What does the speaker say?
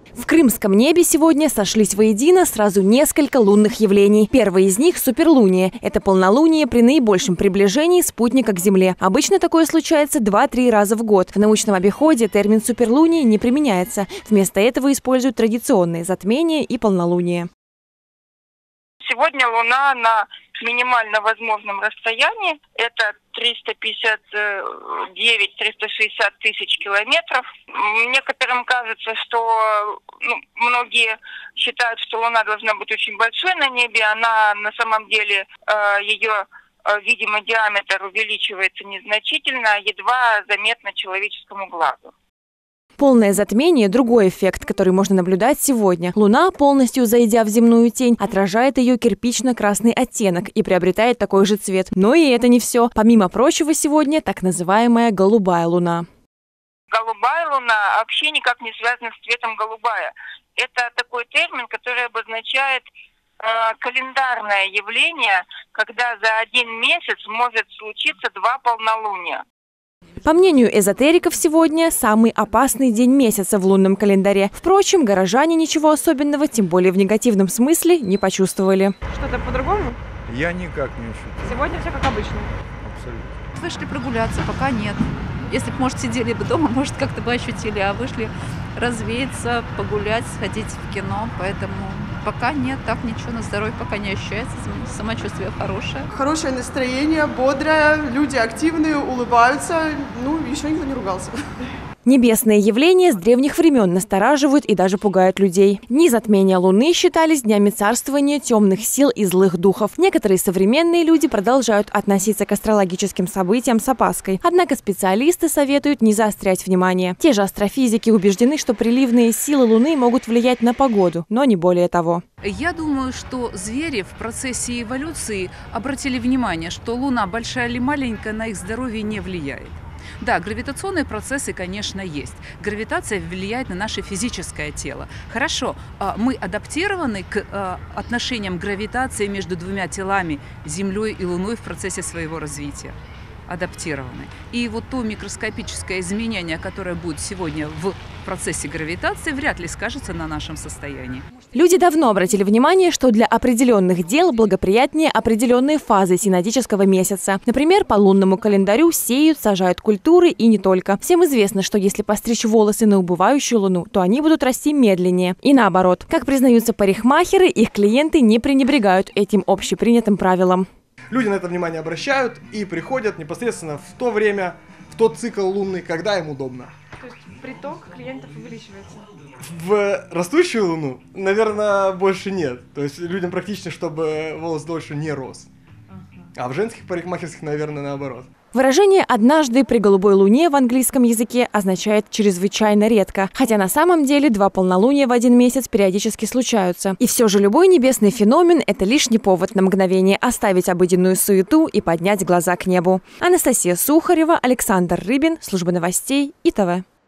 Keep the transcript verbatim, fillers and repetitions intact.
В крымском небе сегодня сошлись воедино сразу несколько лунных явлений. Первое из них – суперлуние. Это полнолуние при наибольшем приближении спутника к Земле. Обычно такое случается два-три раза в год. В научном обиходе термин суперлуние не применяется. Вместо этого используют традиционные затмения и полнолуние. Сегодня Луна на минимально возможном расстоянии. Это триста пятьдесят девять — триста шестьдесят тысяч километров. Некоторым кажется, что ну, многие считают, что Луна должна быть очень большой на небе. Она на самом деле, ее видимый диаметр увеличивается незначительно, едва заметно человеческому глазу. Полное затмение – другой эффект, который можно наблюдать сегодня. Луна, полностью зайдя в земную тень, отражает ее кирпично-красный оттенок и приобретает такой же цвет. Но и это не все. Помимо прочего, сегодня так называемая голубая луна. Голубая луна вообще никак не связана с цветом голубая. Это такой термин, который обозначает э, календарное явление, когда за один месяц может случиться два полнолуния. По мнению эзотериков, сегодня самый опасный день месяца в лунном календаре. Впрочем, горожане ничего особенного, тем более в негативном смысле, не почувствовали. Что-то по-другому? Я никак не ощутил. Сегодня все как обычно? Абсолютно. Вышли прогуляться, пока нет. Если бы, может, сидели бы дома, может, как-то бы ощутили, а вышли развеяться, погулять, сходить в кино. Поэтому пока нет, так ничего, на здоровье пока не ощущается, самочувствие хорошее. Хорошее настроение, бодрое, люди активные, улыбаются, ну, еще никто не ругался. Небесные явления с древних времен настораживают и даже пугают людей. Дни затмения Луны считались днями царствования темных сил и злых духов. Некоторые современные люди продолжают относиться к астрологическим событиям с опаской. Однако специалисты советуют не заострять внимание. Те же астрофизики убеждены, что приливные силы Луны могут влиять на погоду, но не более того. Я думаю, что звери в процессе эволюции обратили внимание, что Луна, большая или маленькая, на их здоровье не влияет. Да, гравитационные процессы, конечно, есть. Гравитация влияет на наше физическое тело. Хорошо, мы адаптированы к отношениям гравитации между двумя телами, Землей и Луной, в процессе своего развития. Адаптированы. И вот то микроскопическое изменение, которое будет сегодня в процессе гравитации, вряд ли скажется на нашем состоянии. Люди давно обратили внимание, что для определенных дел благоприятнее определенные фазы синодического месяца. Например, по лунному календарю сеют, сажают культуры и не только. Всем известно, что если постричь волосы на убывающую луну, то они будут расти медленнее. И наоборот. Как признаются парикмахеры, их клиенты не пренебрегают этим общепринятым правилом. Люди на это внимание обращают и приходят непосредственно в то время, в тот цикл лунный, когда им удобно. То есть приток клиентов увеличивается? В растущую луну, наверное, больше нет. То есть людям практично, чтобы волос дольше не рос. А в женских парикмахерских, наверное, наоборот. Выражение «однажды при голубой луне» в английском языке означает «чрезвычайно редко», хотя на самом деле два полнолуния в один месяц периодически случаются. И все же любой небесный феномен – это лишний повод на мгновение оставить обыденную суету и поднять глаза к небу. Анастасия Сухарева, Александр Рыбин, служба новостей ИТВ.